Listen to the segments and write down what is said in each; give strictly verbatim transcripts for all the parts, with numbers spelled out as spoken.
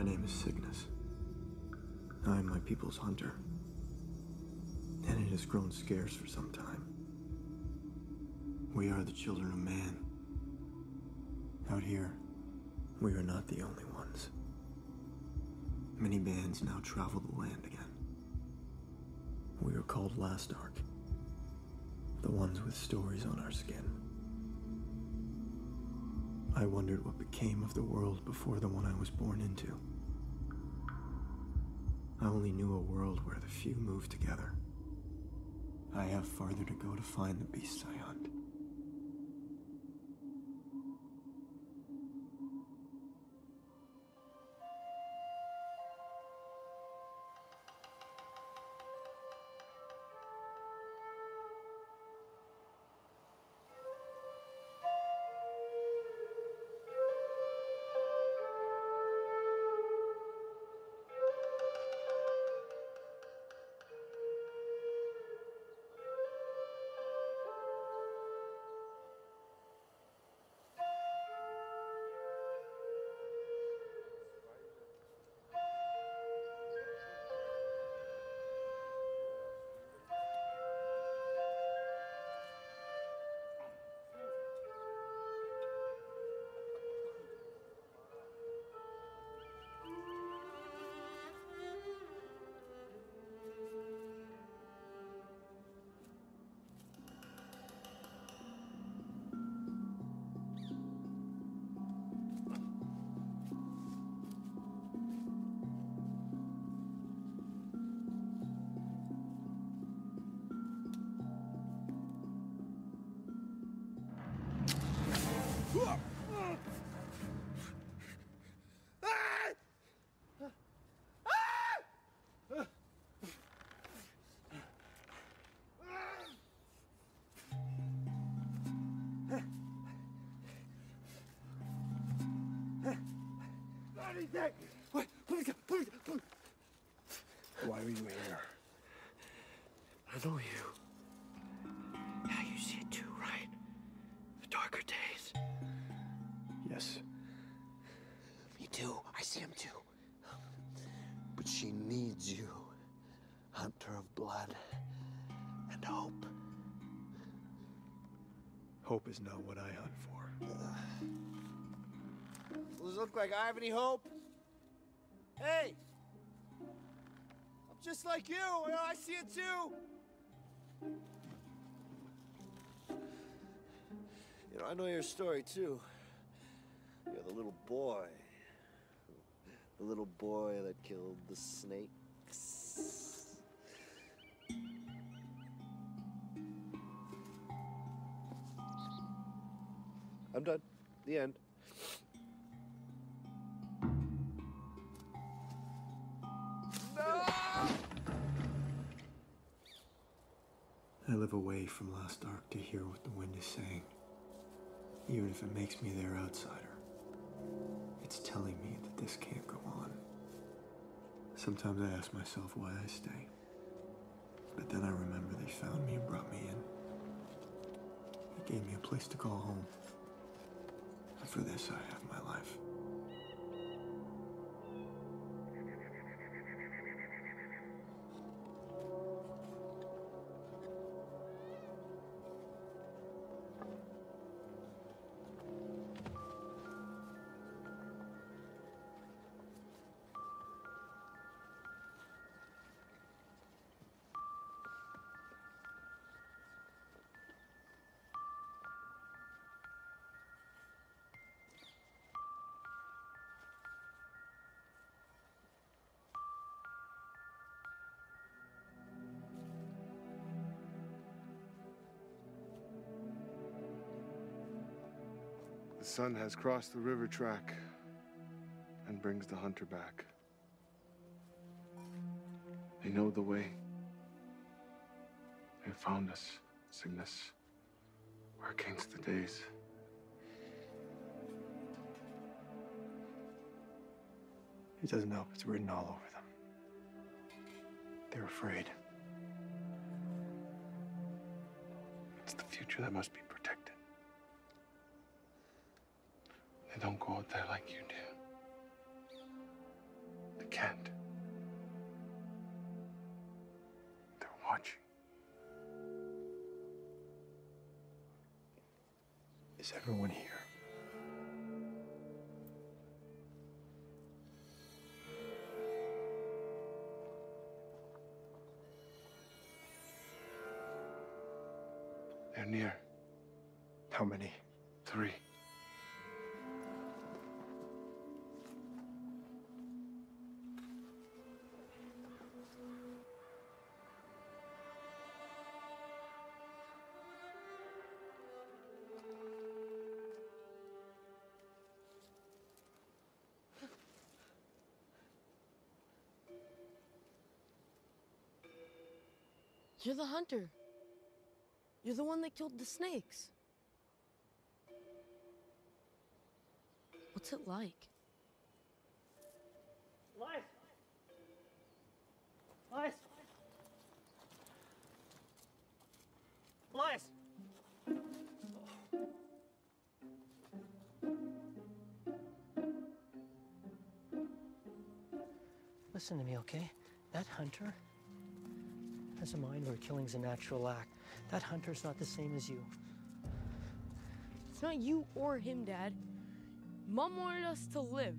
name is Cygnus. I am my people's hunter, and it has grown scarce for some time. We are the children of man. Out here, we are not the only ones. Many bands now travel the land again. We are called Last Ark, the ones with stories on our skin. I wondered what became of the world before the one I was born into. I only knew a world where the few move together. I have farther to go to find the beasts I hunt. Why are you here? I know you. Yeah, you see it too, right? The darker days. Yes. Me too. I see him too. But she needs you, hunter of blood and hope. Hope is not what I hunt for. Does it look like I have any hope? Hey! I'm just like you, you know, I see it too! You know, I know your story too. You're the little boy. The little boy that killed the snakes. I'm done. The end. I live away from Last Ark to hear what the wind is saying. Even if it makes me their outsider. It's telling me that this can't go on. Sometimes I ask myself why I stay. But then I remember they found me and brought me in. They gave me a place to call home. And for this, I have my life. The sun has crossed the river track and brings the hunter back. They know the way. They found us, Cygnus. We're against the days. It doesn't help. It's written all over them. They're afraid. It's the future that must be protected. They don't go out there like you do. watching. Is everyone here? They're near. How many? Three. You're the hunter. You're the one that killed the snakes. What's it like? Lice! Lice! Lice! Listen to me, okay? That hunter has a mind where killing's a natural act. That hunter's not the same as you. It's not you or him, Dad. Mom wanted us to live.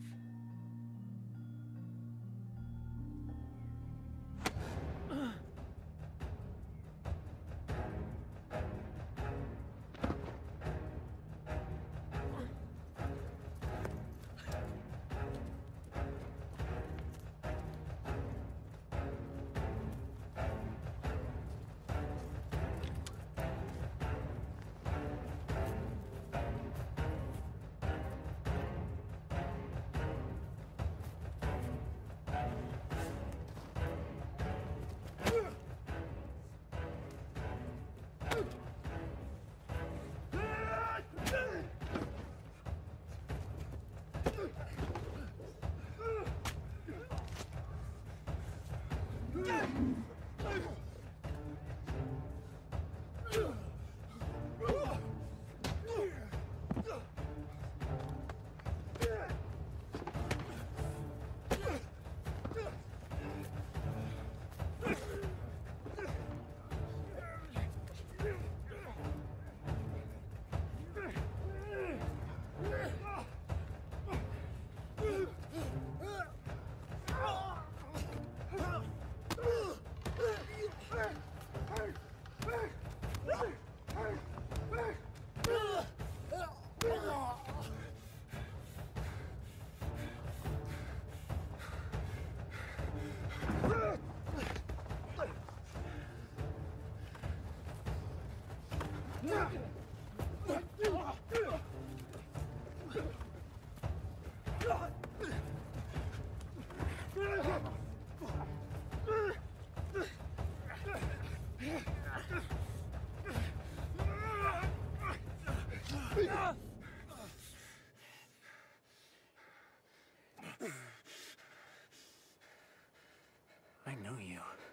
I know you.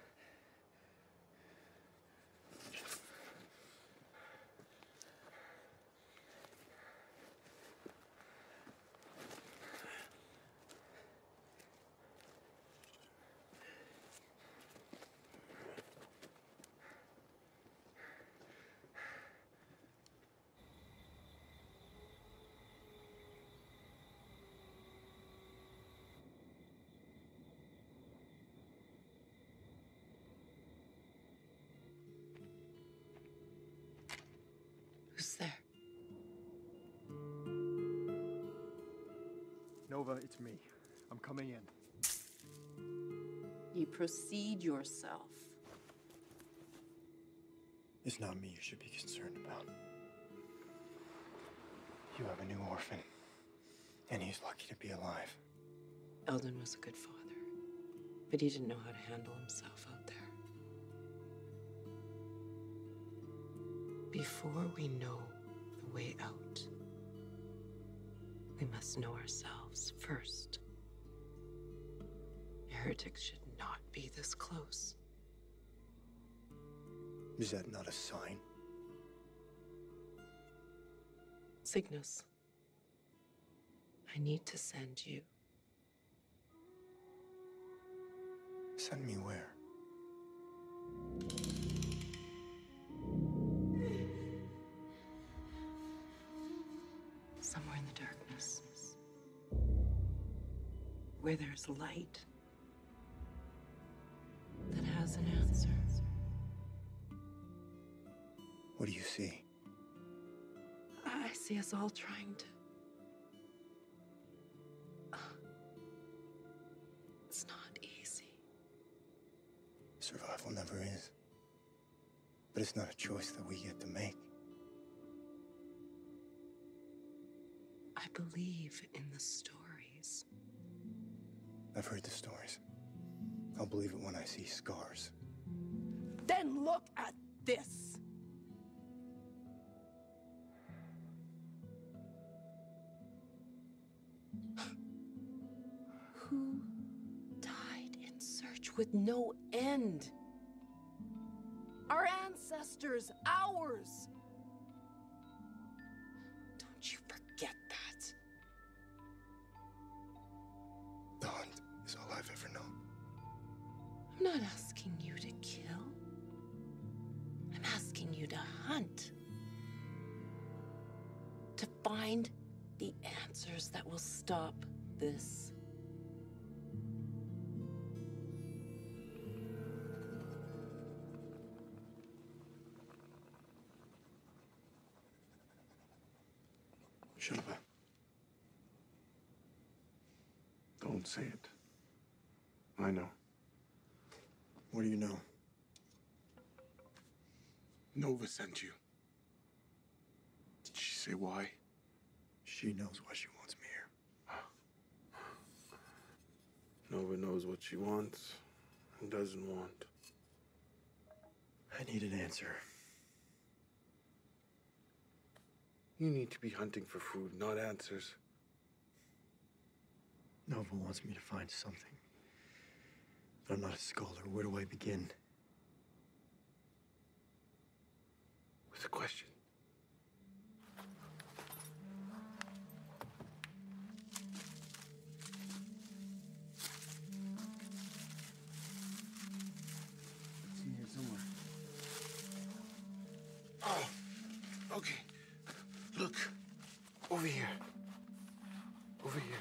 Who's there? Nova, it's me. I'm coming in. You proceed yourself. It's not me you should be concerned about. You have a new orphan, and he's lucky to be alive. Eldon was a good father, but he didn't know how to handle himself out there. Before we know the way out, we must know ourselves first. Heretics should not be this close. Is that not a sign? Cygnus, I need to send you. Send me where? where there's light that has an answer. What do you see? I see us all trying to. It's not easy. Survival never is. But it's not a choice that we get to make. I believe in the stories. I've heard the stories. I'll believe it when I see scars. Then look at this. Who died in search with no end? Our ancestors, ours. Don't you forget that. The hunt is all I've ever known. I'm not asking you to kill. I'm asking you to hunt. To find the answers that will stop this. Shilpa. Don't say it. I know. What do you know? Nova sent you. Did she say why? She knows why she wants me here. Nova knows what she wants and doesn't want. I need an answer. You need to be hunting for food, not answers. Nova wants me to find something. But I'm not a scholar. Where do I begin? With a question. It's in here somewhere. Oh, okay. Look, over here. Over here.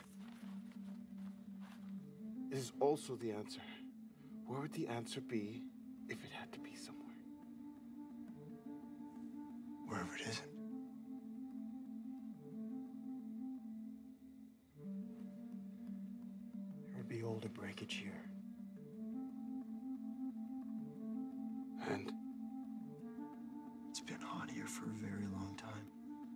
It is also the answer. Where would the answer be if it had to be somewhere? Wherever it isn't. There would be older breakage here. And It's been hot here for a very long time.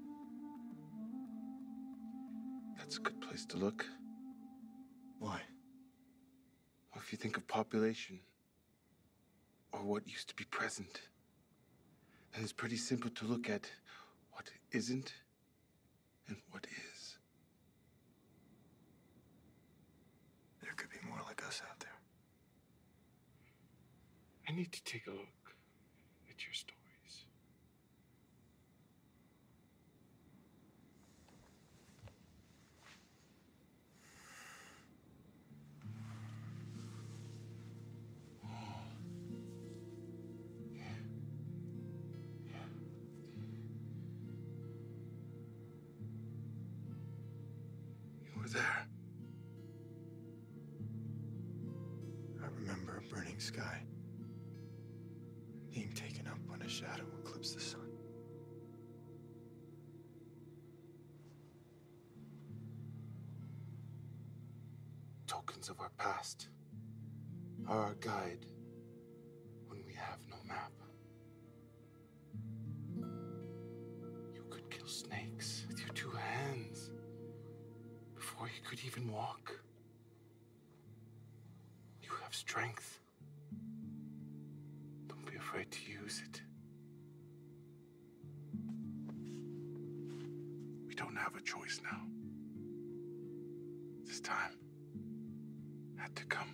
that's a good place to look. Why? Well, if you think of population, or what used to be present, then it's pretty simple to look at what isn't and what is. There could be more like us out there. I need to take a look at your stories. You were there. I remember a burning sky. Being taken up when a shadow eclipsed the sun. Tokens of our past are our guide when we have no map. You could kill snakes with your two hands before you could even walk. You have strength. Don't be afraid to use it. We don't have a choice now. This time had to come.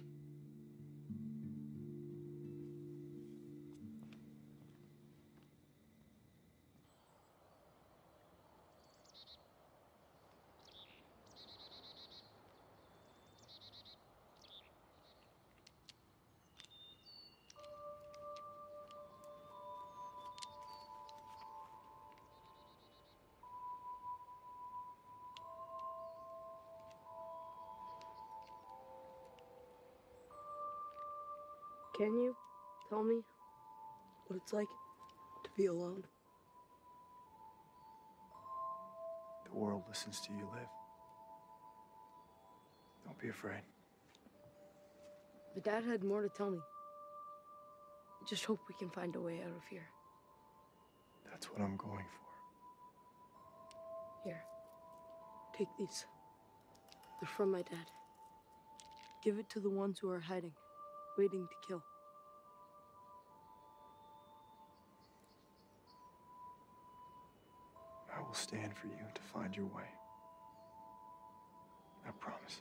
Can you tell me what it's like to be alone? The world listens to you live. Don't be afraid. My dad had more to tell me. I just hope we can find a way out of here. That's what I'm going for. Here, take these. They're from my dad. Give it to the ones who are hiding, waiting to kill. I will stand for you to find your way. I promise.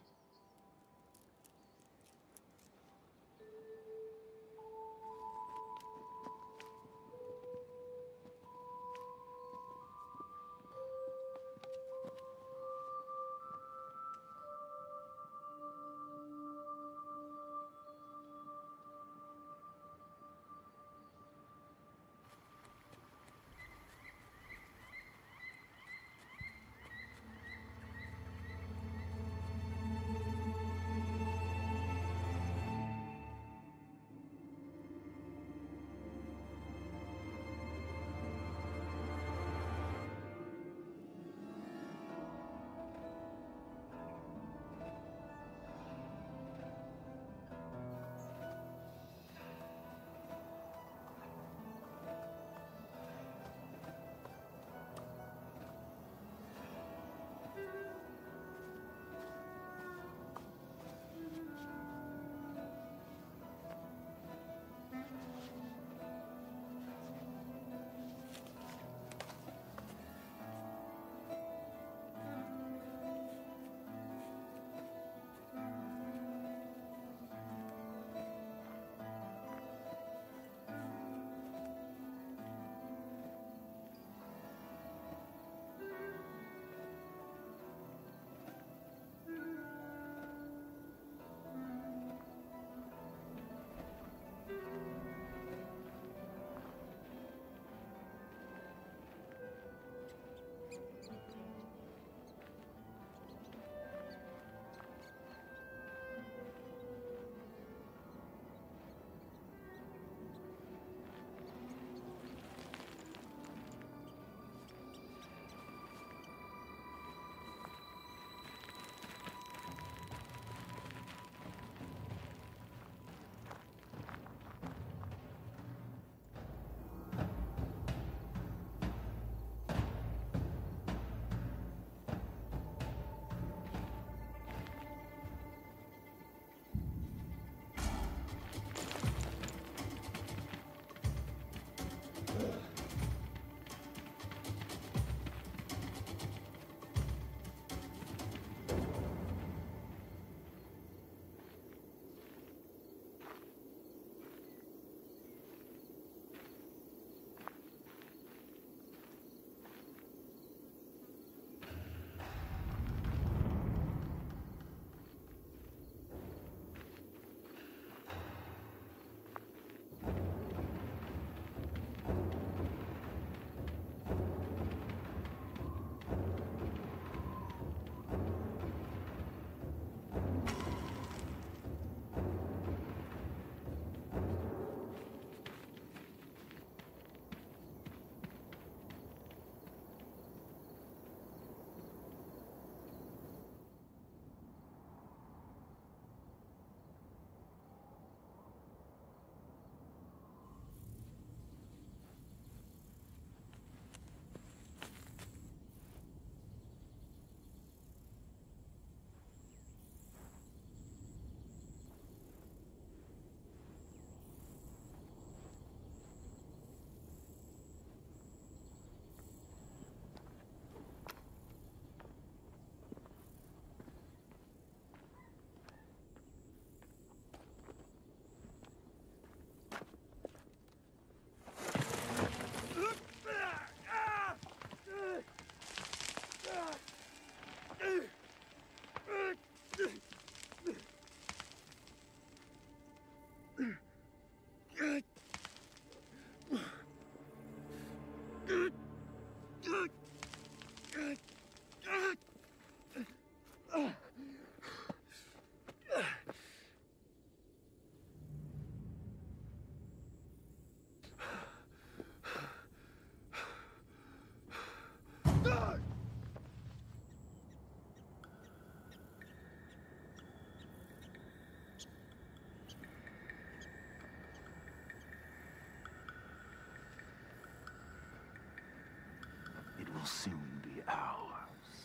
will soon be ours.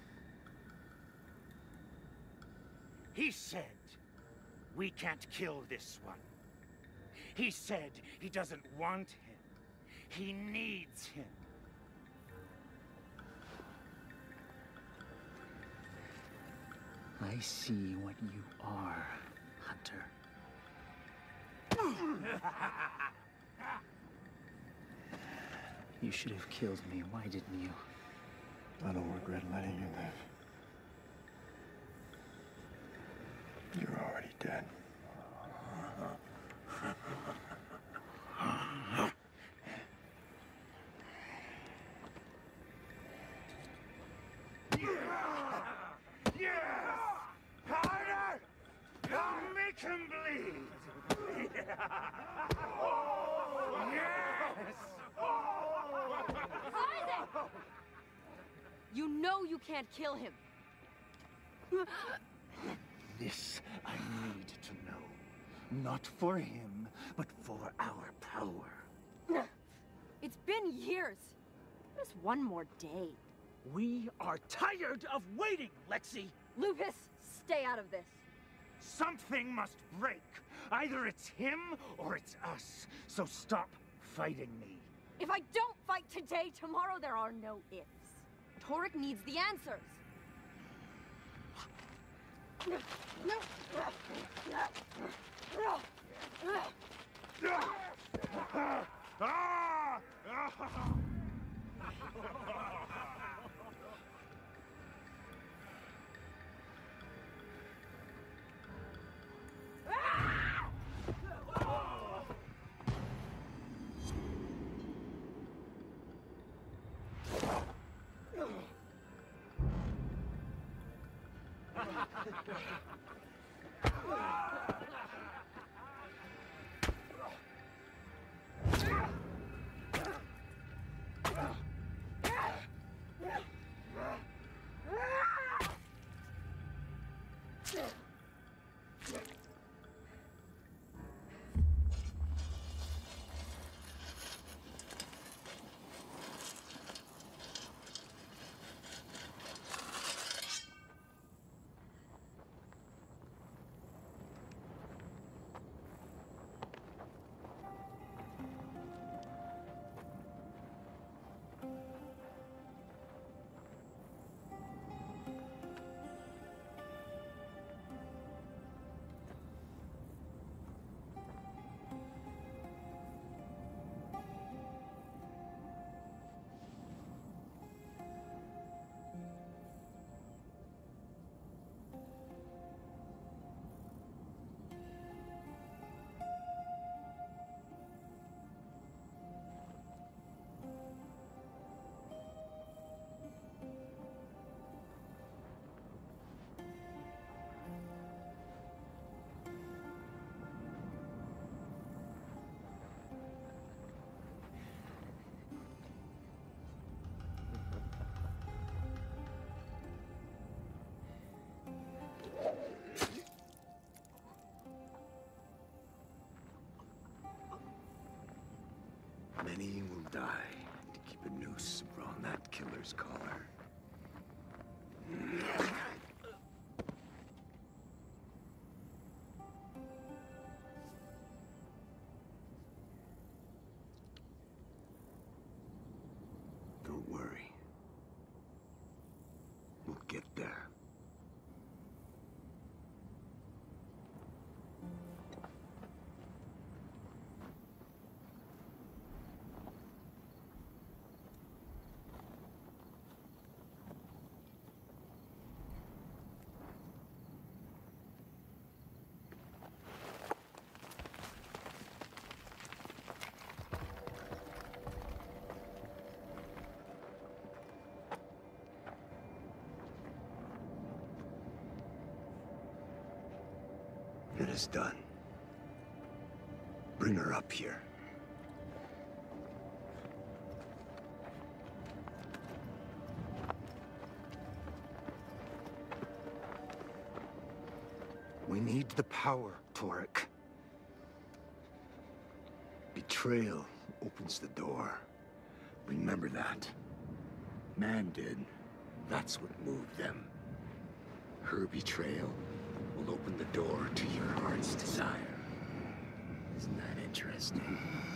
He said we can't kill this one. He said he doesn't want him. He needs him. I see what you are, Hunter. You should have killed me. Why didn't you? I don't regret letting you live. You're already dead. Harder! I'll make him bleed! Yes! Isaac! You know you can't kill him. This I need to know. Not for him, but for our power. It's been years. Just one more day. We are tired of waiting, Lexi! Lupus, stay out of this. Something must break. Either it's him or it's us. So stop fighting me. If I don't fight today, tomorrow there are no ifs. Torek needs the answers. Many will die to keep a noose around that killer's collar. Don't worry. We'll get there. It is done. Bring her up here. We need the power, Torek. Betrayal opens the door. Remember that. man did. That's what moved them. Her betrayal will open the door to your heart's desire. Isn't that interesting?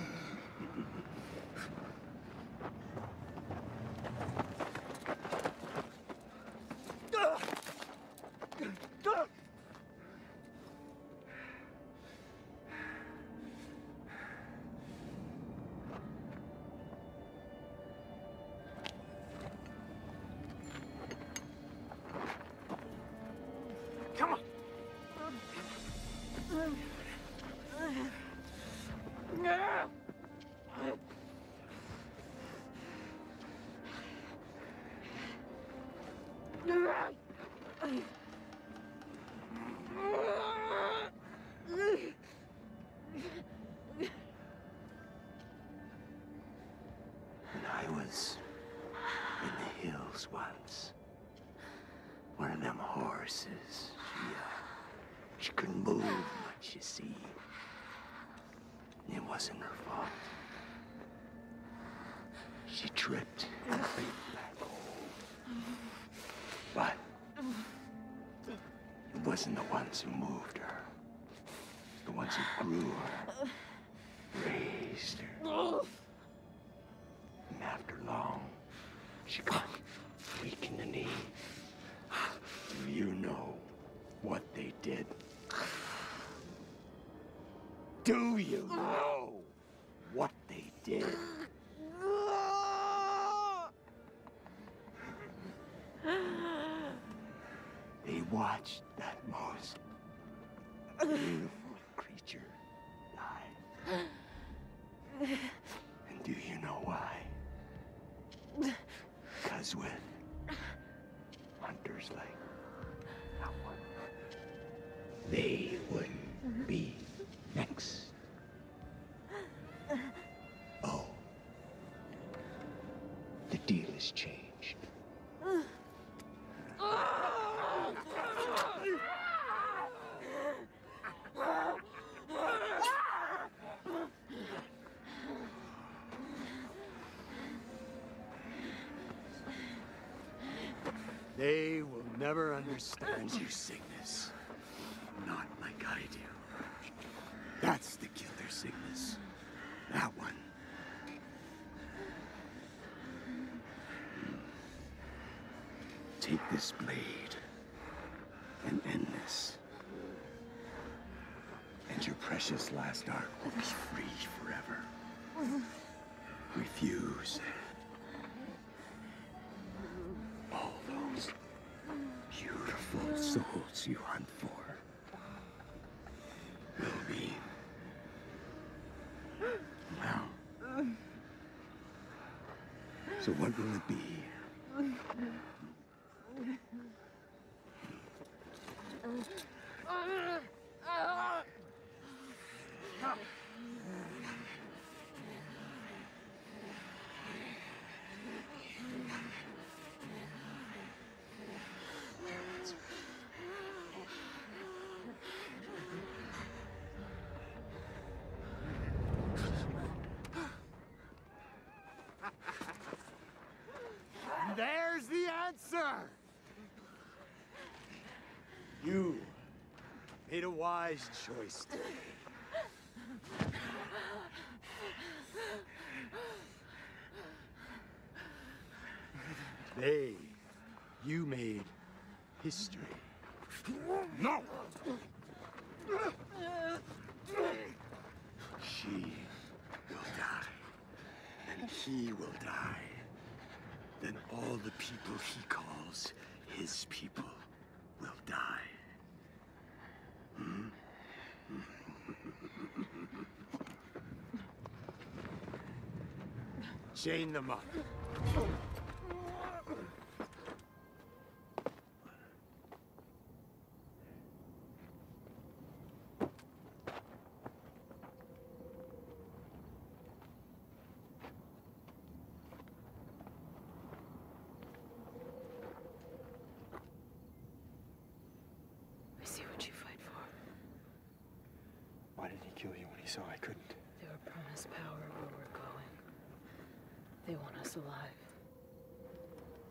When I was in the hills once, one of them horses, she, uh, she couldn't move much, you see. It wasn't her fault. She tripped and went back home. But it wasn't the ones who moved her. The ones who grew her, raised her. And after long, she got weak in the knee. Do you know what they did? Do you know what they did? They watched that most beautiful creature die. And do you know why? Because with hunters like that one, they wouldn't be next. Oh, the deal has changed. They will never understand you, Cygnus. Not like I do. That's the killer, Cygnus. That one. Take this blade and end this. And your precious last ark will be free forever. Refuse. All those beautiful souls you hunt for will be, well, so what will it be? There's the answer! You made a wise choice today. Today, you made history. No! She will die, and he will die. Then all the people he calls his people will die. Hmm? Chain them up. I see what you fight for. Why did he kill you when he saw I couldn't? They were promised power where we're going. They want us alive.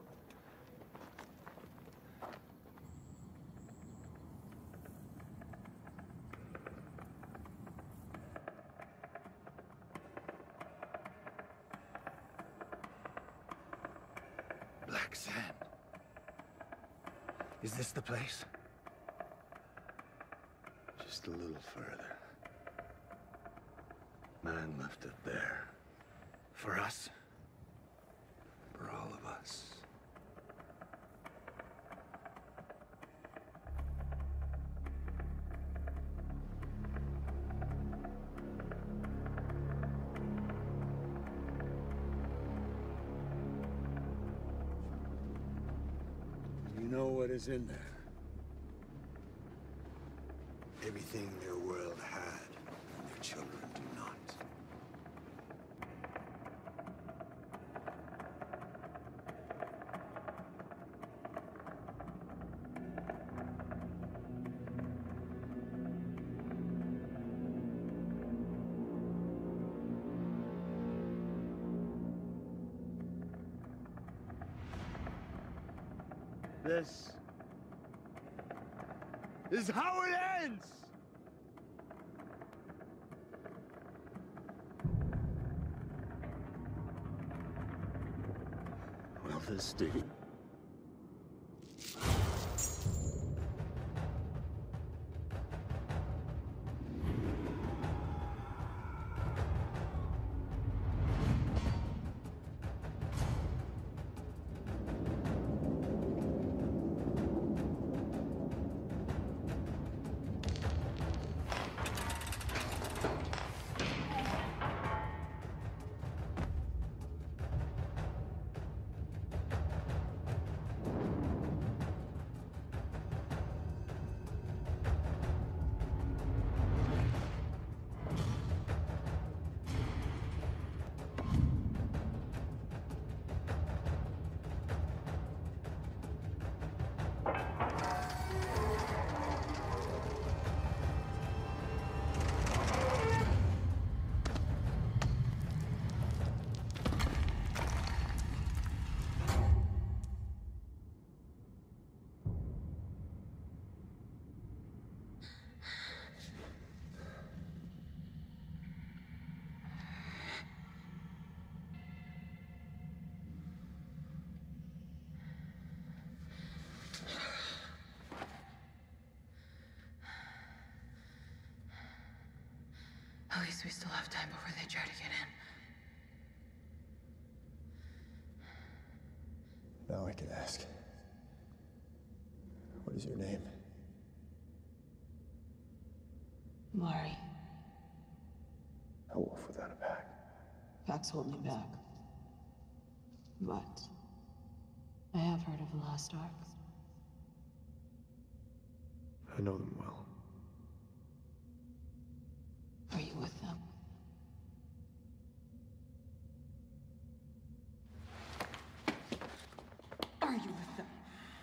Roxanne. Is this the place? Just a little further. Man left it there. For us? For all of us. You know what is in there? Everything their world had, and their children do not. This is how it ends! Well, this did. At least we still have time before they try to get in. Now I can ask. What is your name? Mari. A wolf without a pack. Packs hold me back. But I have heard of the Last Ark. I know them well. Are you with them? Are you with them?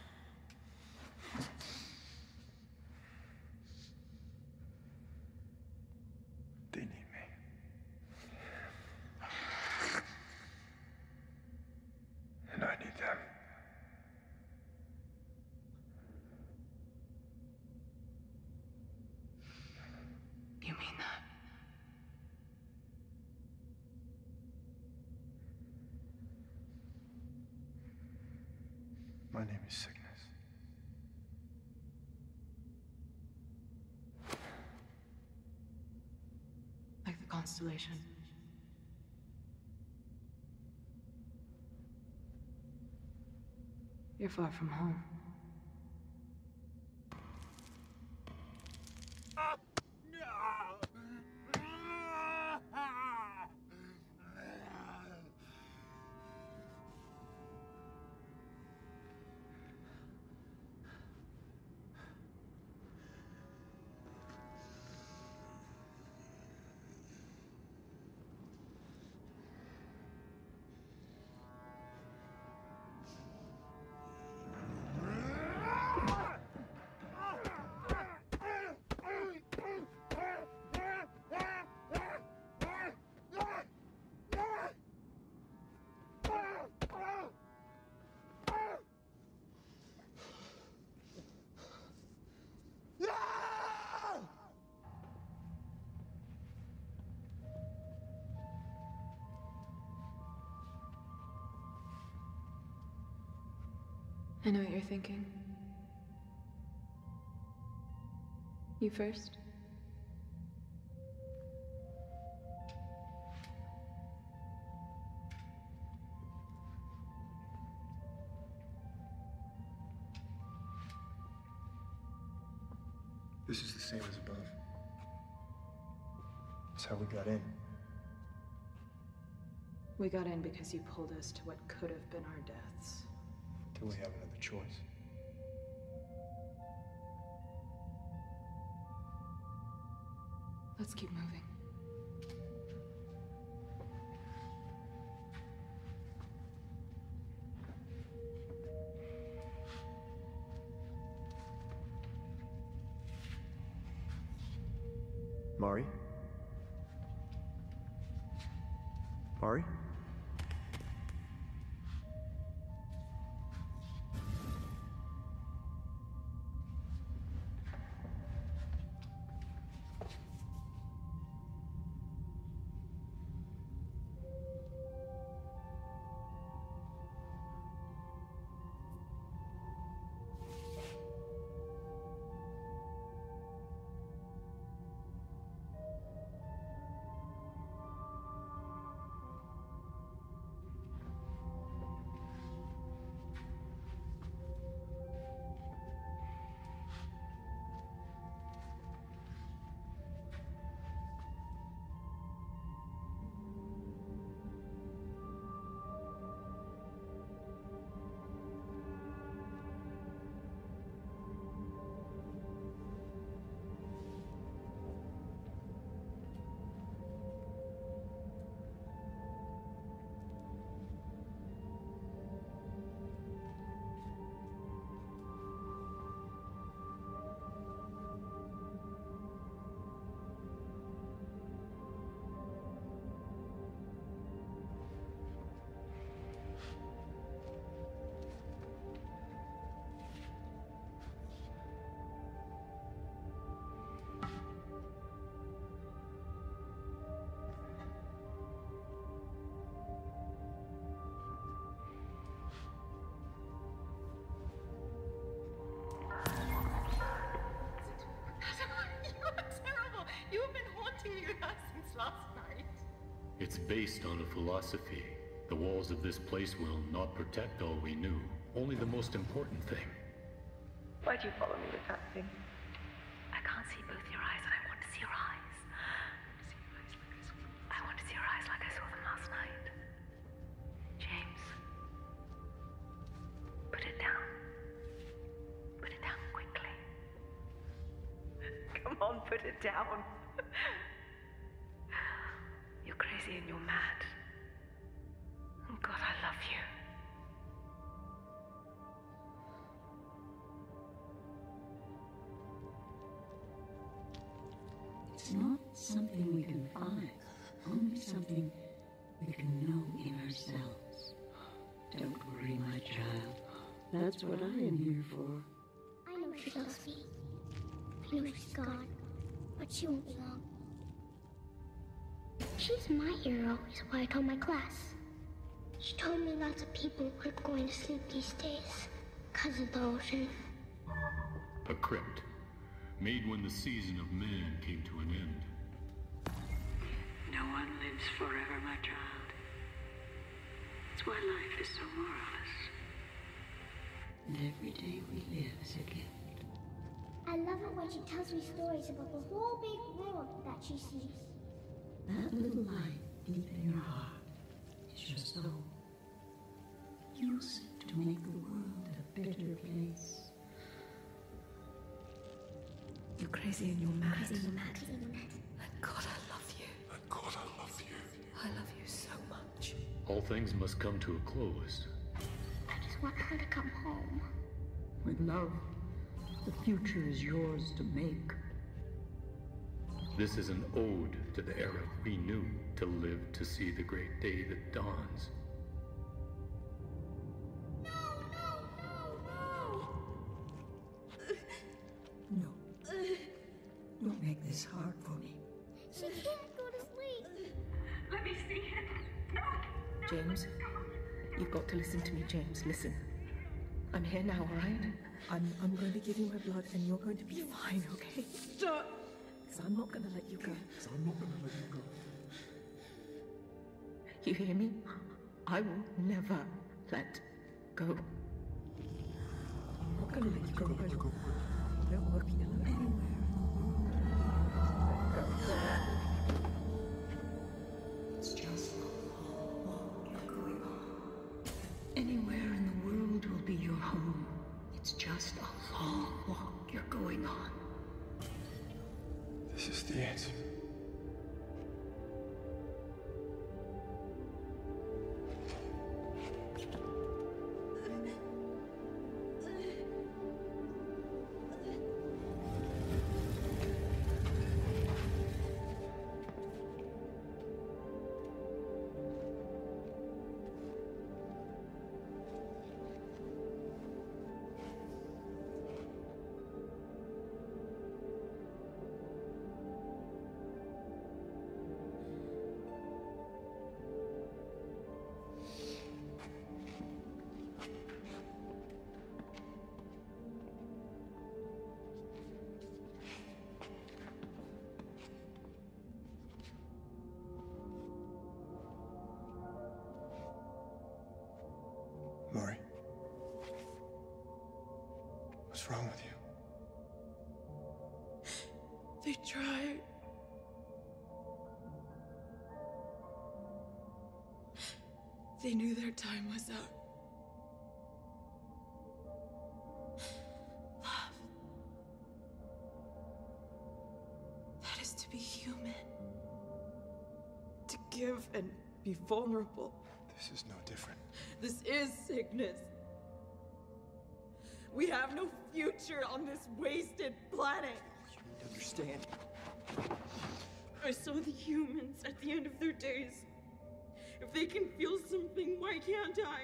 They need me. And I need them. You mean that? My name is Sickness. Like the constellation. You're far from home. I know what you're thinking. You first? This is the same as above. It's how we got in. We got in because you pulled us to what could have been our deaths. Till we have another choice. Let's keep moving. Mari? Mari? It's based on a philosophy. The walls of this place will not protect all we knew, only the most important thing. Why'd you follow me with that thing? I can't see both your eyes, and I want to see your eyes. I want to see your eyes like I saw them last night. James, put it down. Put it down quickly. Come on, put it down. You're crazy and you're mad. Oh God, I love you. It's not something we can find, only something we can know in ourselves. Don't worry, my child. That's what I am here for. I know she loves me. I know she's gone, but she won't be long. She's my hero, is what I told my class. She told me lots of people are going to sleep these days, because of the ocean. A crypt, made when the season of man came to an end. No one lives forever, my child. That's why life is so marvelous. And every day we live is a gift. I love it when she tells me stories about the whole big world that she sees. That little light deep in your heart is your soul. Use it to make the world a better place. You're crazy and you're mad. Crazy and mad. Crazy and mad. Thank God I love you. Thank God I love you. I love you so much. All things must come to a close. I just want her to come home. With love, the future is yours to make. This is an ode to the era we knew to live to see the great day that dawns. No, no, no, no. No. Don't make this hard for me. She can't go to sleep. Let me see it. No. James, you've got to listen to me, James. Listen. I'm here now, all right? I'm, I'm going to give you my blood and you're going to be fine, okay? Stop! Because I'm not going to let you go. Because I'm not going to let you go. You hear me? I will never let go. I'm not going to let you go. Let go. Don't look anywhere. Let go. It's just a long walk you're going on. Anywhere in the world will be your home. It's just a long walk you're going on. This is the answer. Maury. What's wrong with you? They tried. They knew their time was up. Love. That is to be human. To give and be vulnerable. This is no different. This is sickness. We have no future on this wasted planet. You need to understand. I saw the humans at the end of their days. If they can feel something, why can't I?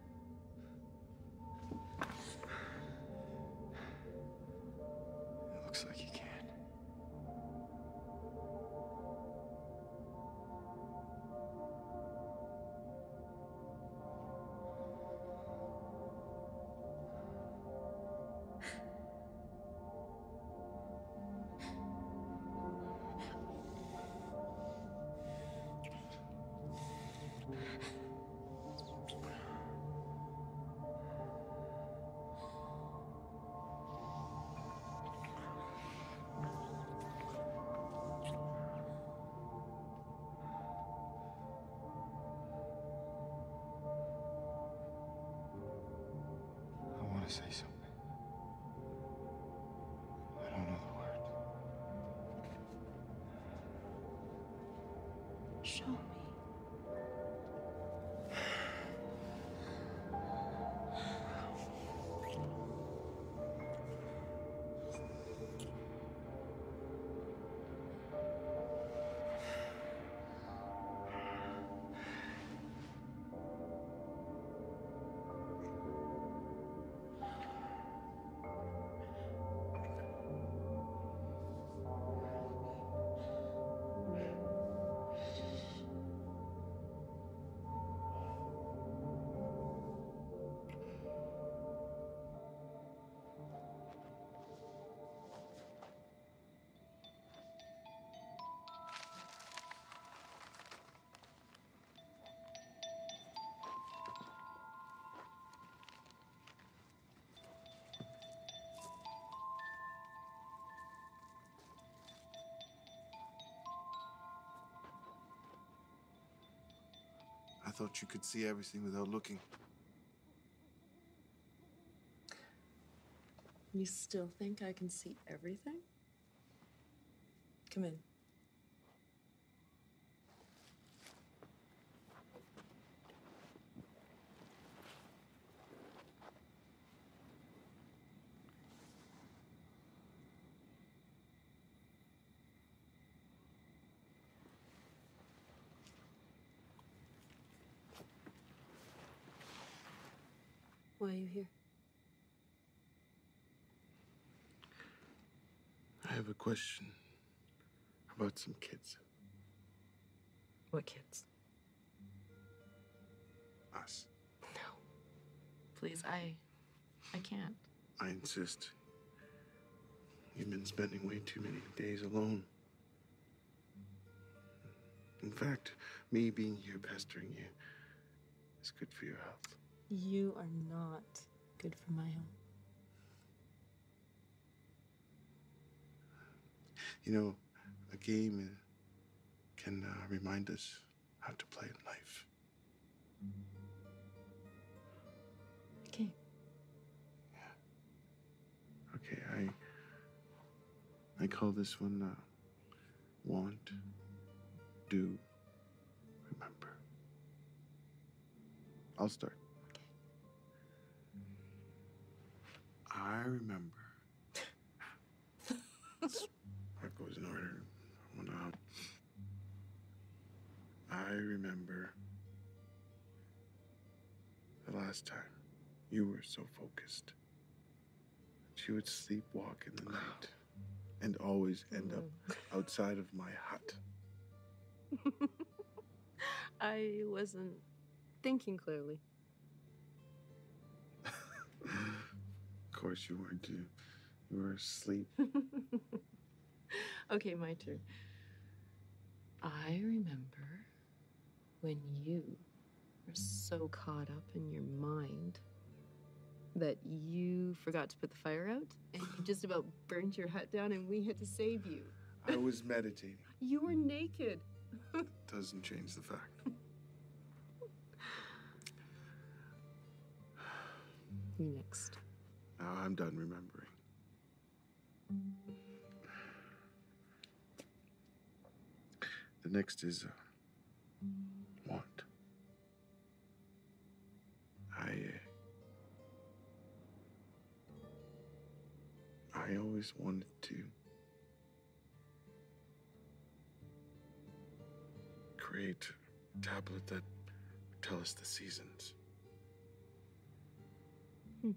It looks like you can. I want to say something. I don't know the word. Show me. I thought you could see everything without looking. You still think I can see everything? Come in. Why are you here? I have a question about some kids. What kids? Us. No. Please, I... I can't. I insist. You've been spending way too many days alone. In fact, me being here pestering you is good for your health. You are not good for my health. You know, a game can uh, remind us how to play in life. Okay. Okay, I I call this one uh, want, do, remember. I'll start. Okay. I remember. That goes in order. One out. I remember the last time you were so focused that you would sleepwalk in the night and always end up outside of my hut. I wasn't thinking clearly. Of course you weren't. You, you were asleep. Okay, my turn. I remember when you were so caught up in your mind that you forgot to put the fire out and you just about burned your hut down and we had to save you. I was meditating. You were naked. Doesn't change the fact. You next. Now I'm done remembering. The next is uh, want. I uh, I always wanted to create a tablet that would tell us the seasons. Hmm.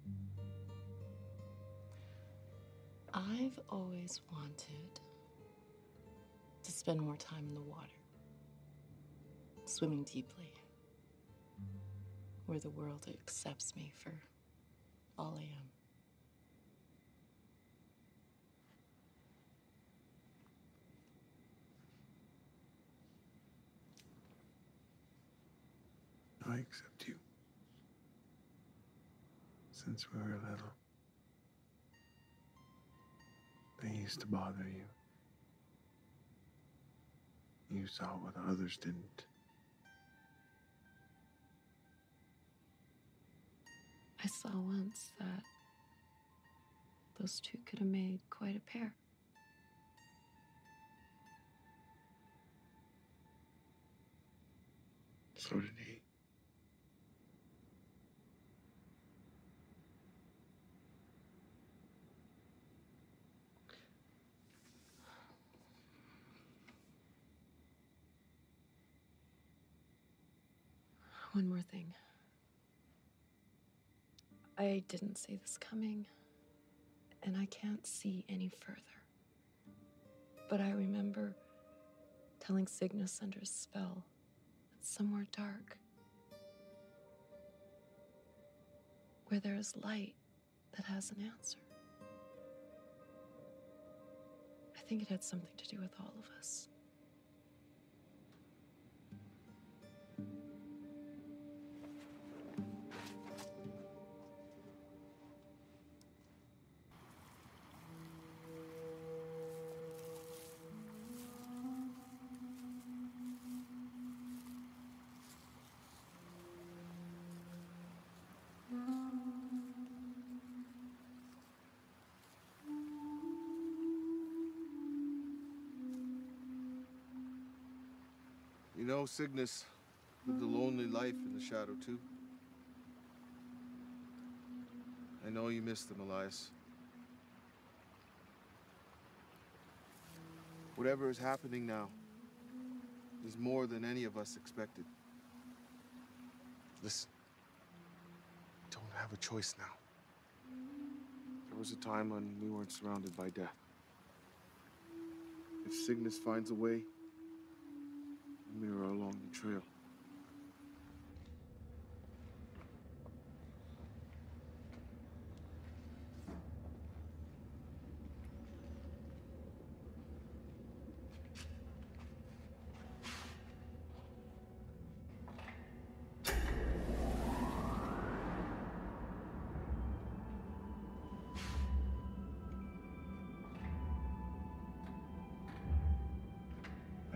I've always wanted to spend more time in the water, swimming deeply, where the world accepts me for all I am. I accept you. Since we were little, they used to bother you. You saw what others didn't. I saw once that those two could have made quite a pair. So did he. One more thing. I didn't see this coming, and I can't see any further. But I remember telling Cygnus under a spell that somewhere dark, where there is light that has an answer. I think it had something to do with all of us. You know, Cygnus lived a lonely life in the shadow, too. I know you missed him, Elias. Whatever is happening now is more than any of us expected. Listen, we don't have a choice now. There was a time when we weren't surrounded by death. If Cygnus finds a way, we are along the trail.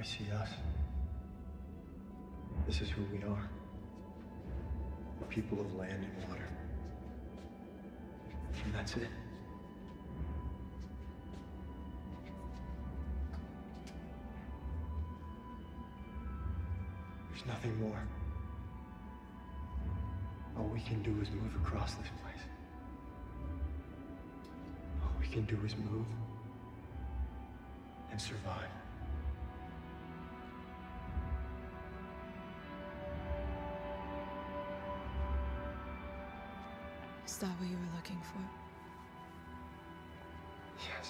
see us. This is who we are. We're people of land and water. And that's it. There's nothing more. All we can do is move across this place. All we can do is move and survive. Is that what you were looking for? Yes.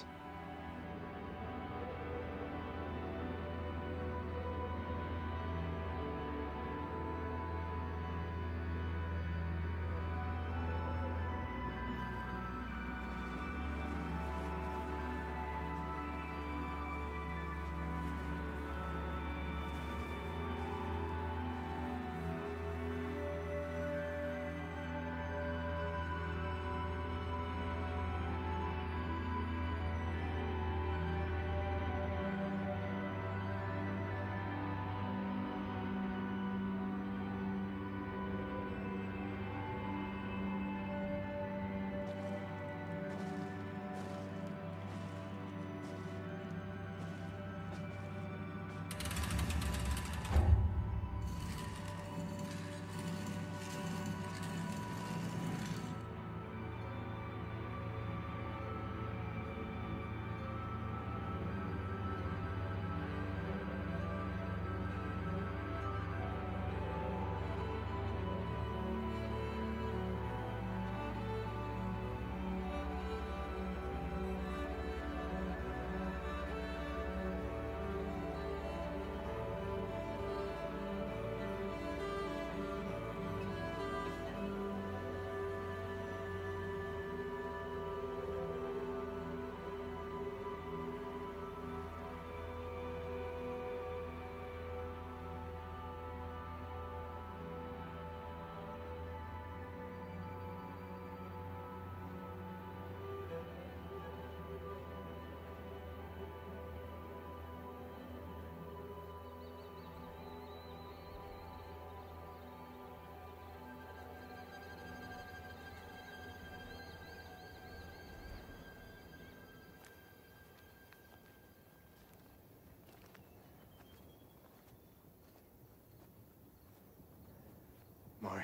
Mari,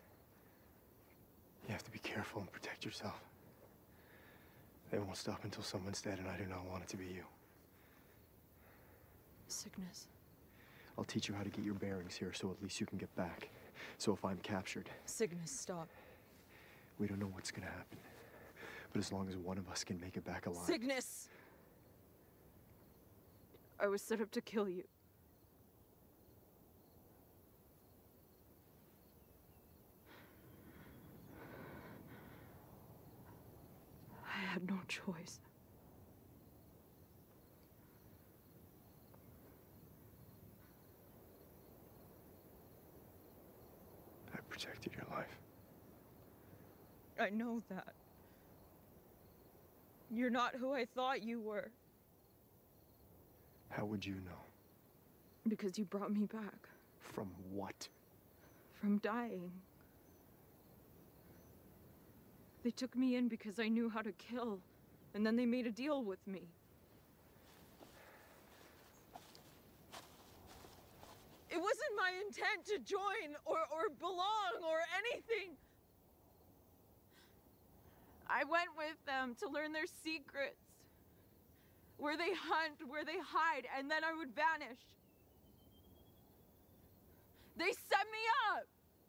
you have to be careful and protect yourself. They won't stop until someone's dead, and I do not want it to be you. Cygnus. I'll teach you how to get your bearings here, so at least you can get back. So if I'm captured... Cygnus, stop. We don't know what's gonna happen. But as long as one of us can make it back alive... Cygnus! I was set up to kill you. I had no choice. I protected your life. I know that. You're not who I thought you were. How would you know? Because you brought me back. From what? From dying. They took me in because I knew how to kill, and then they made a deal with me. It wasn't my intent to join or, or belong or anything. I went with them to learn their secrets. Where they hunt, where they hide, and then I would vanish. They set me up!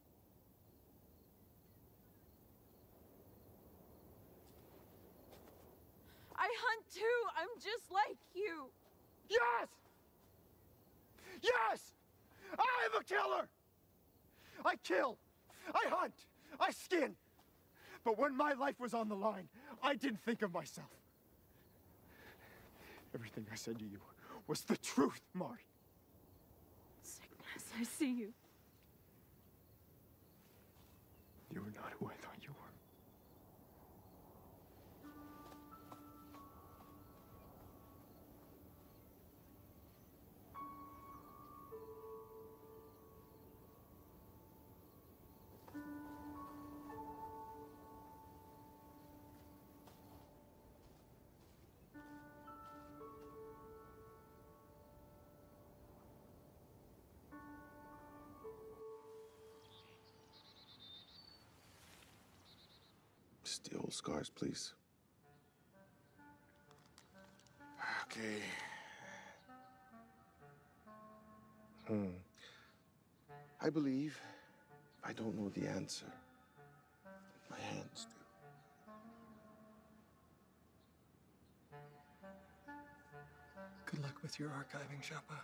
I hunt too. I'm just like you. Yes! Yes! I'm a killer! I kill. I hunt. I skin. But when my life was on the line, I didn't think of myself. Everything I said to you was the truth, Mari. Cygnus, I see you. You were not who I thought you were. the old scars, please. Okay. Hmm. I believe if I don't know the answer, my hands do. Good luck with your archiving, Shapa.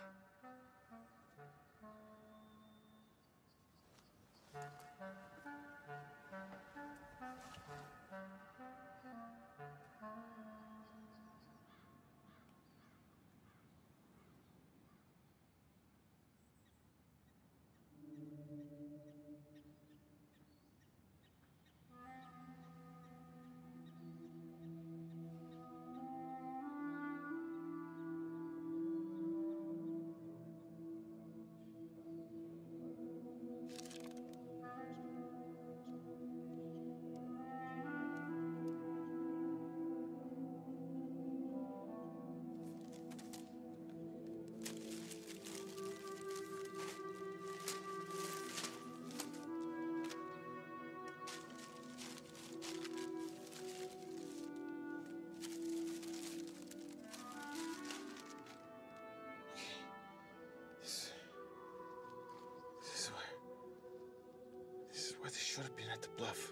Where they should have been at the bluff.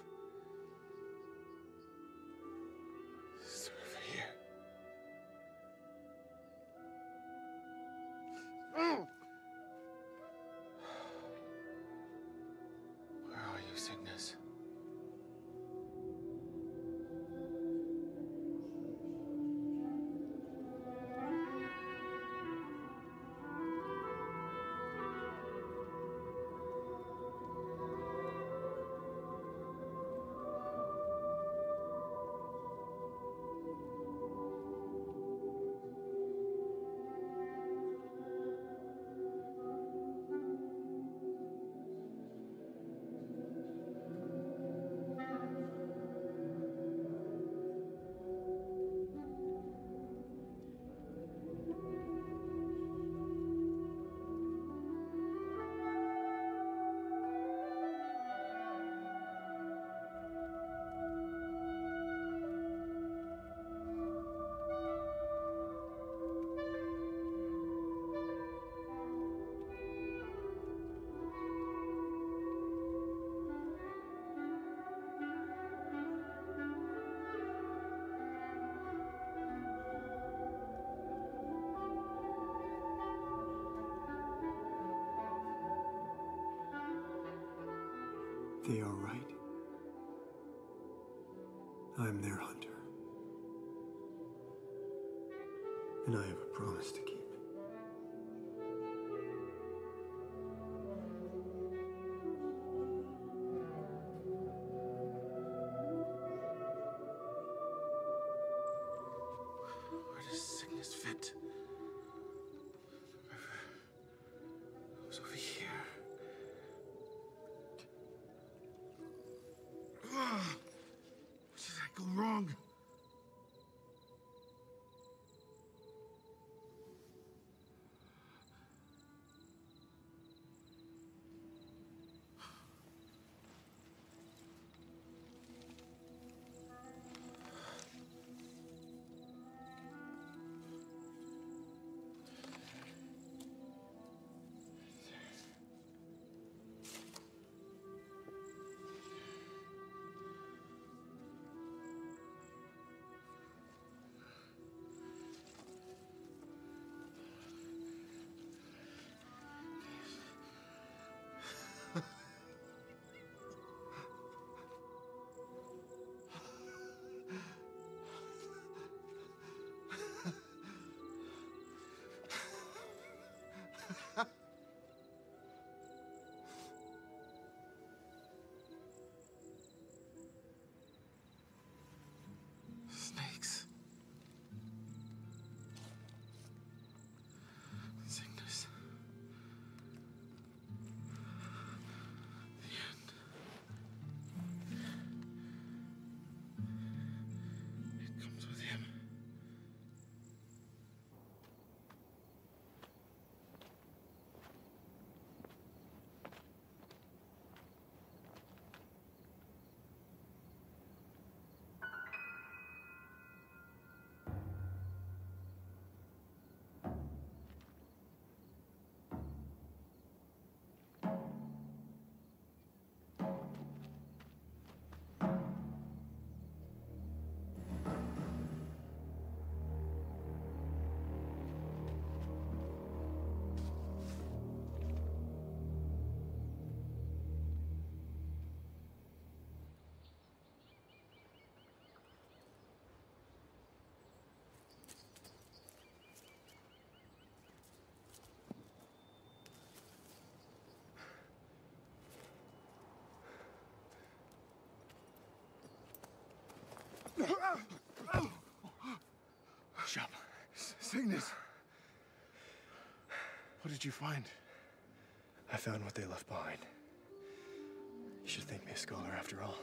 It's over here. Mm. Where are you, Cygnus? They are right. I'm their hunter. And I have a promise to keep. Where does Cygnus fit? It was over here. Where did I go wrong? Shop. Cygnus. What did you find? I found what they left behind. You should think me a scholar after all.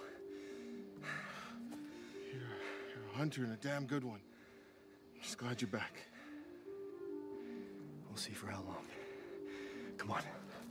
You're, you're a hunter and a damn good one. I'm just glad you're back. We'll see for how long. Come on.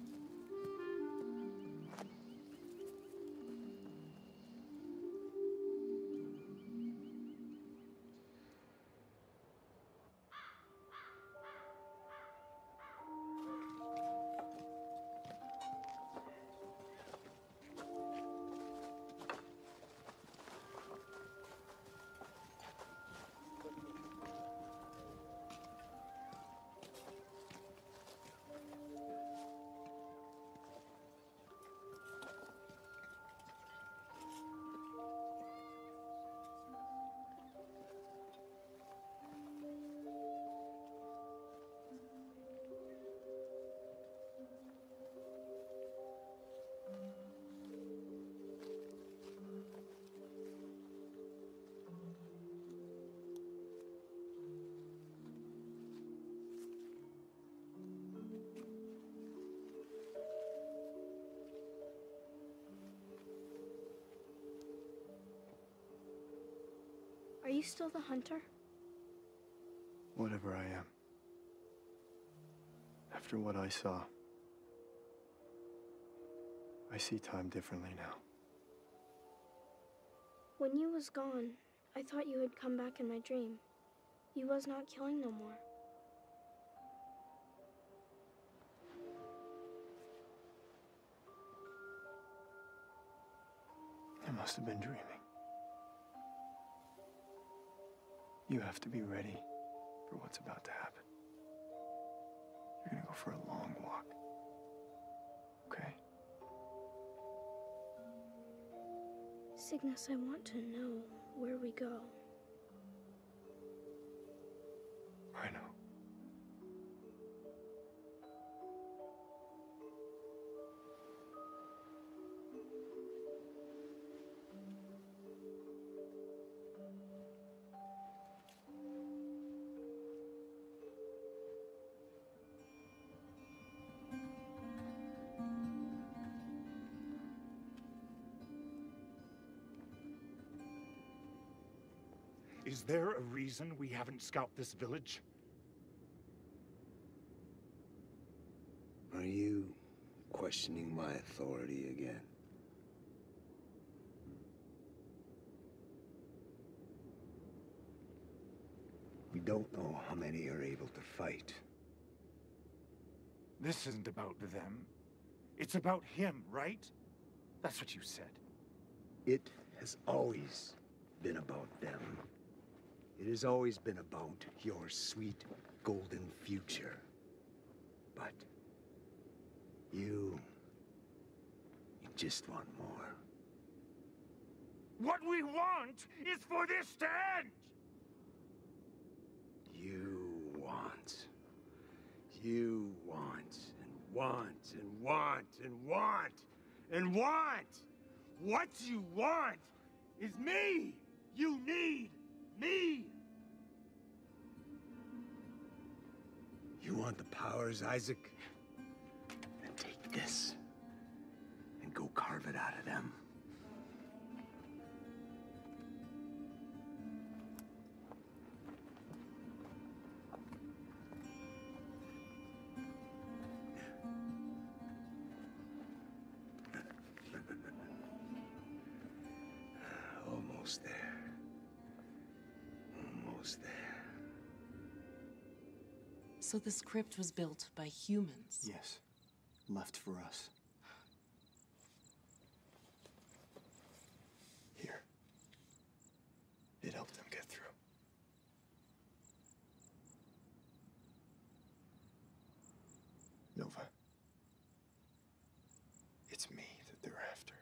Are you still the hunter? Whatever I am. After what I saw, I see time differently now. When you was gone, I thought you had come back in my dream. You was not killing no more. I must have been dreaming. You have to be ready for what's about to happen. You're gonna go for a long walk. Okay? Cygnus, I want to know where we go. I know. Is there a reason we haven't scalped this village? Are you questioning my authority again? We don't know how many are able to fight. This isn't about them. It's about him, right? That's what you said. It has always been about them. It has always been about your sweet, golden future. But you... you just want more. What we want is for this to end! You want. You want, and want, and want, and want, and want! What you want is me! You need me! You want the powers, Isaac? Then take this and go carve it out of them. Almost there. Almost there. So this crypt was built by humans? Yes. Left for us. Here. It helped them get through. Nova. It's me that they're after.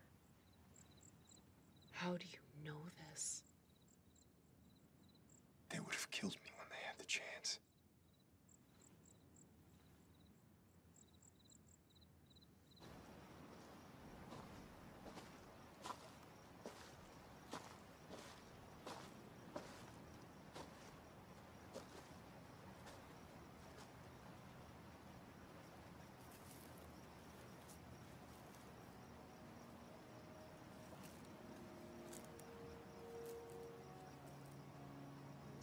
How do you know this? They would have killed me when they had the chance.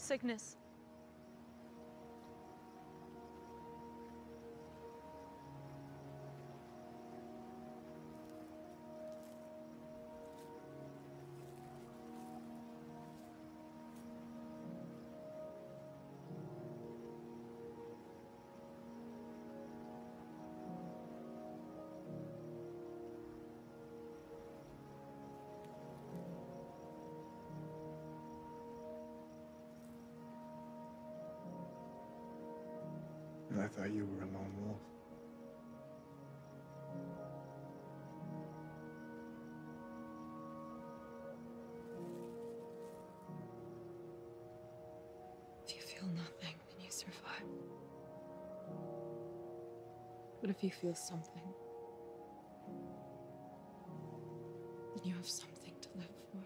sickness. And I thought you were a lone wolf. If you feel nothing, then you survive. But if you feel something, then you have something to live for.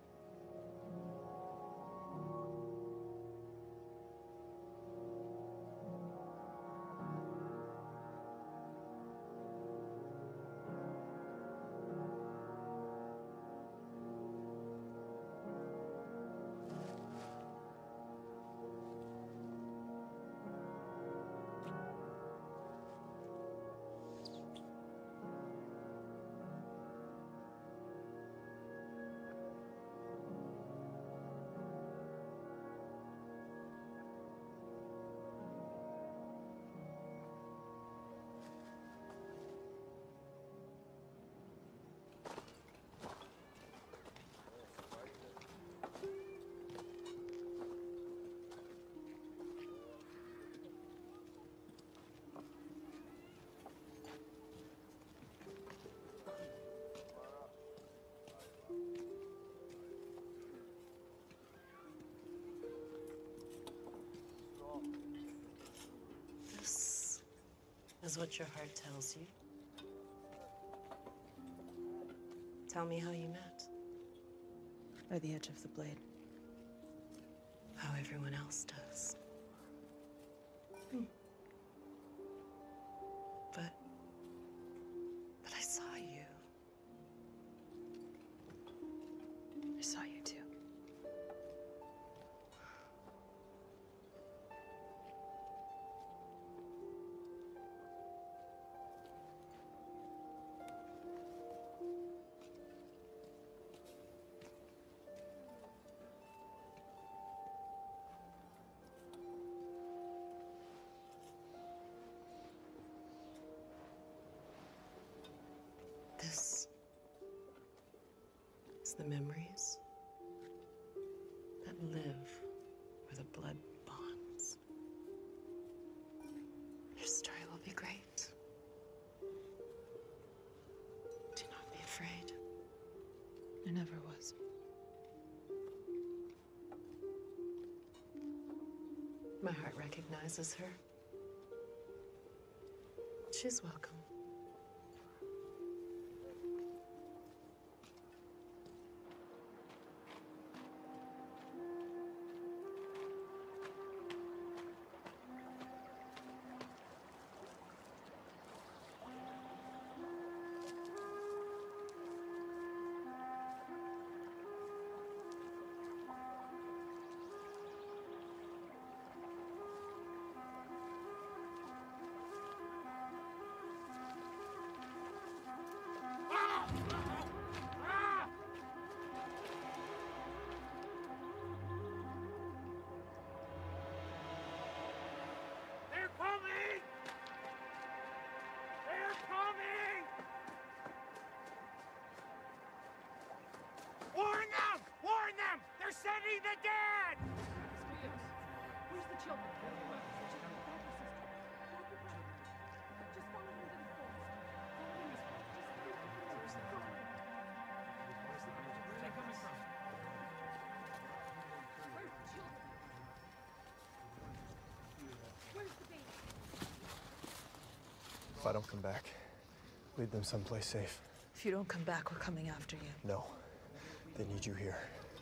This is what your heart tells you. Tell me how you met. By the edge of the blade. How everyone else does. Hmm. But... But I saw you. I saw you too. This is the memories that live where the blood bonds. Your story will be great. Do not be afraid. I never was. My heart recognizes her. She's welcome. They're coming! They're coming! Warn them! Warn them! They're sending the dead! Where's the children? If I don't come back, lead them someplace safe. If you don't come back, we're coming after you. No, they need you here.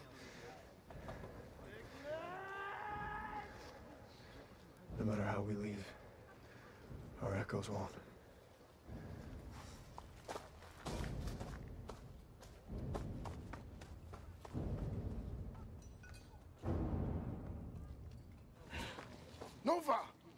No matter how we leave, our echoes won't. Nova!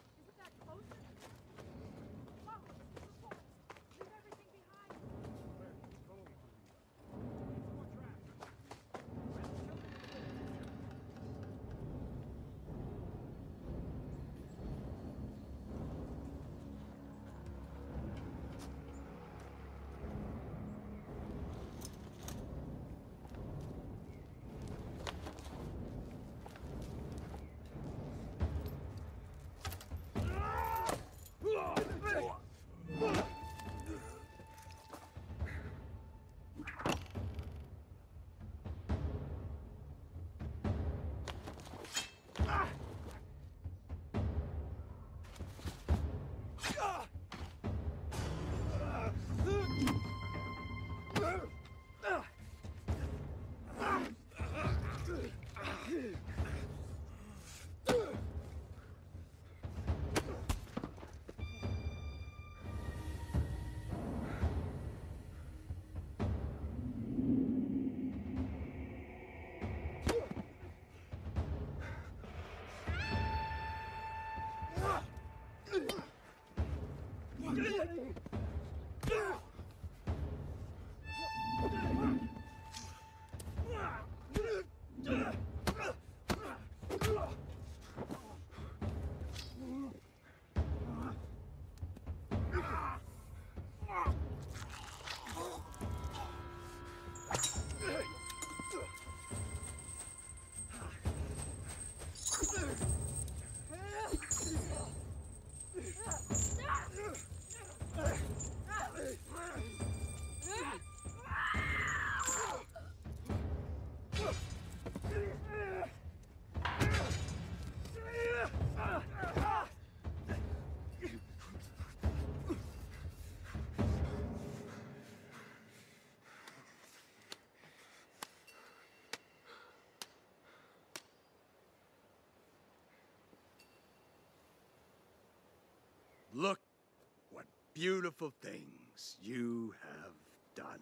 Look what beautiful things you have done.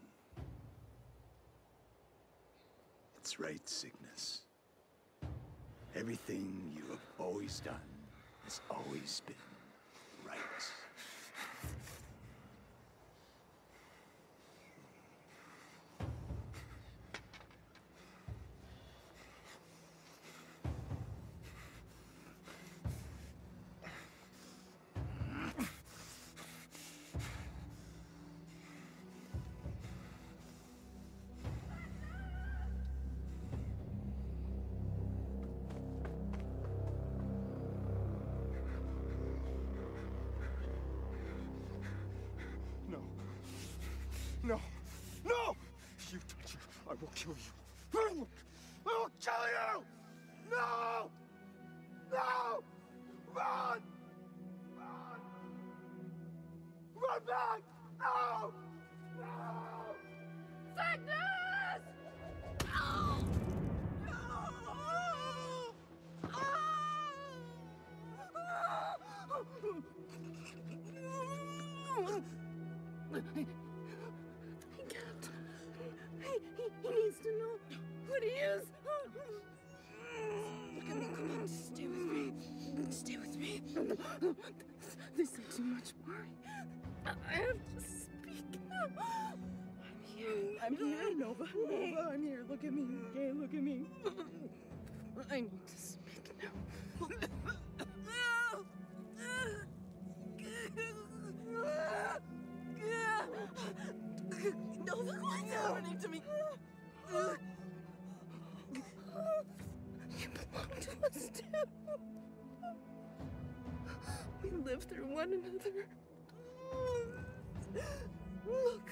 It's right, Cygnus. Everything you have always done has always been right. No! No! You touch her, I will kill you. I will, I will kill you! No! No! Run! Run! Run back! No! No! Cygnus! No! I can't. He, he, he needs to know what he is. Look at me, come on, stay with me. Stay with me. This is too much, Mari. I have to speak now. I'm here. I'm here, Nova. Nova, I'm here. Look at me, okay? Look at me. I need to speak now. Nova, what's happening to me? You belong to us too. We live through one another. Look.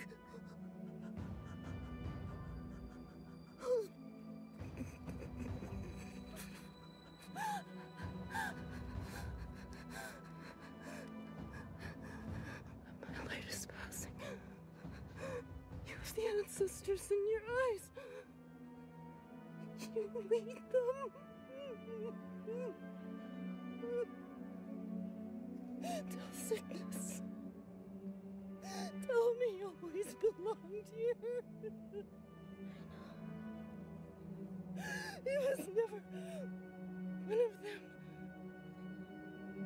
My light is passing. You have the ancestors in your eyes. You lead them. Tell Cygnus. Tell me you always belonged here. He was never one of them.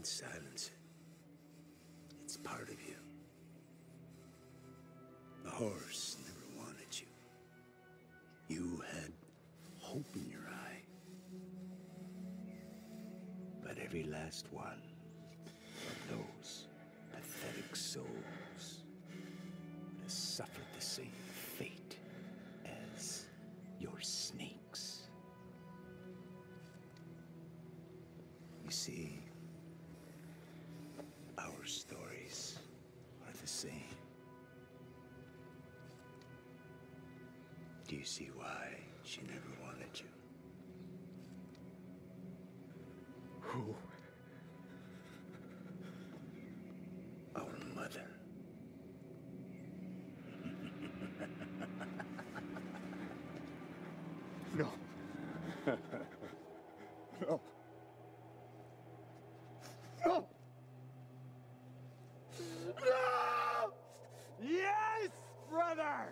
can't silence it. It's part of you. The horse never wanted you. You had hope in your eye. But every last one of those pathetic souls has suffered the same fate as your snakes. You see, our stories are the same. Do you see why she never wanted you? Who? Our mother. No. No. No! No! Yes, brother!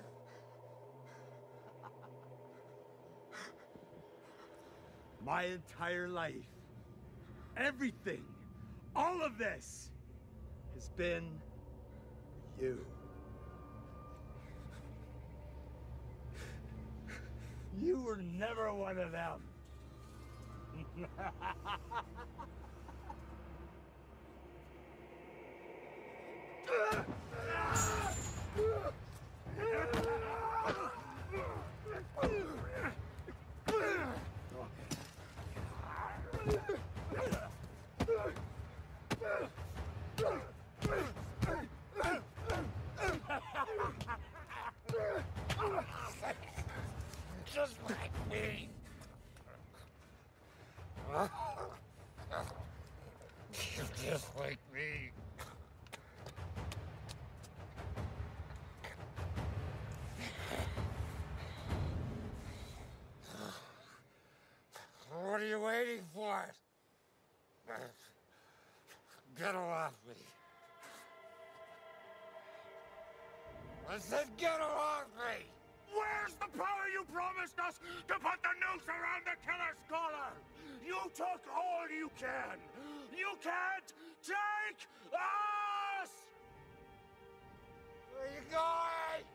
My entire life, everything, all of this has been you. You were never one of them. Just like me. You're just like me. What are you waiting for? Get off me. I said get off me! Where's the power you promised us to put the noose around the killer's collar? You took all you can. You can't take us! Where are you going?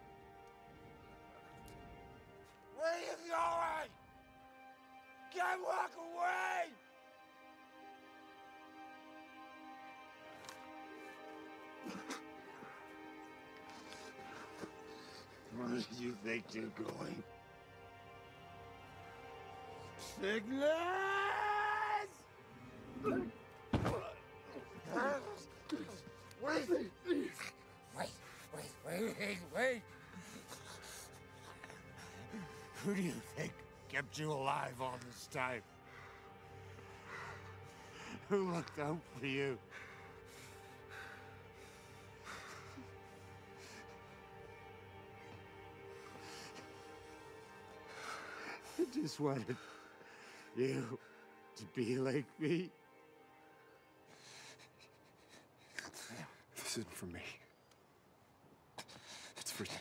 Where are you going? Can't walk away! Where do you think you're going? Cygnus! Wait! Wait, wait, wait, wait! Who do you think kept you alive all this time? Who looked out for you? I just wanted you to be like me. This isn't for me. It's for you.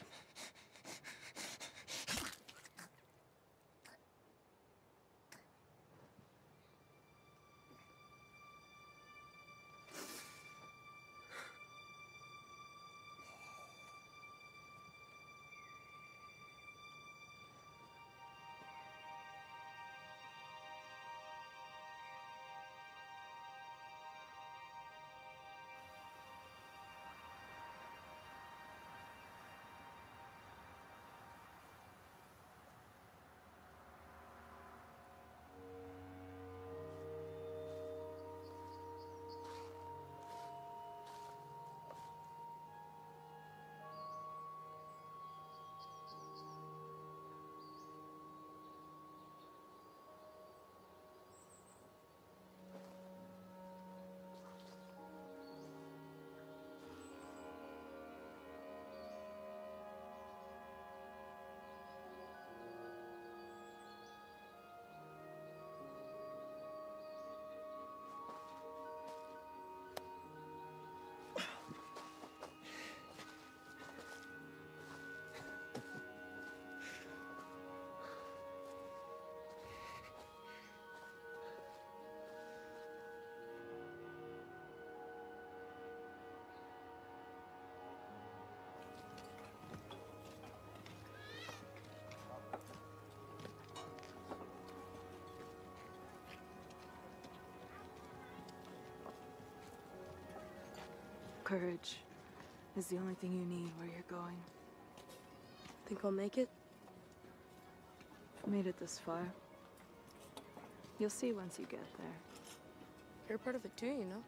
Courage is the only thing you need where you're going. Think I'll make it? I've made it this far. You'll see once you get there. You're part of it too, you know?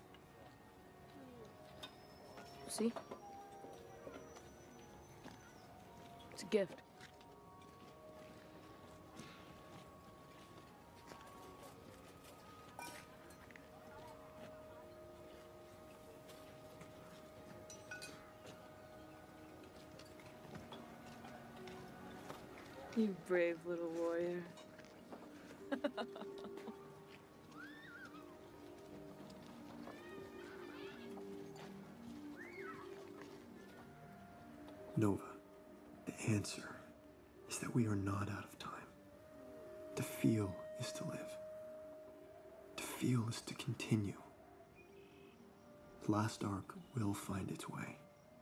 See? It's a gift. You brave little warrior. Nova, the answer is that we are not out of time. To feel is to live. To feel is to continue. The last arc will find its way.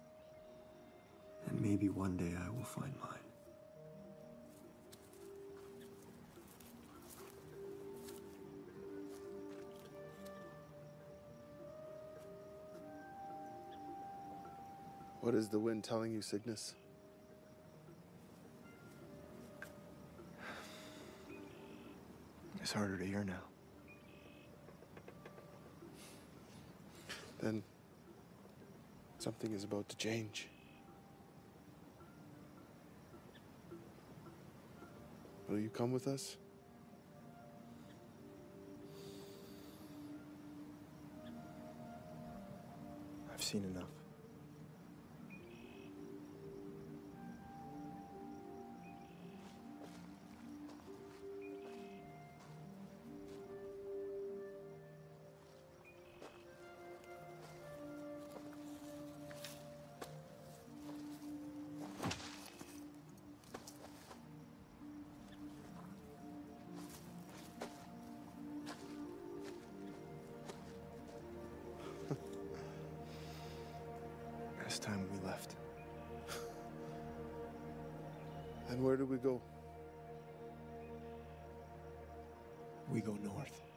And maybe one day I will find mine. What is the wind telling you, Cygnus? It's harder to hear now. Then something is about to change. Will you come with us? I've seen enough. It's time we left. And where do we go? We go north.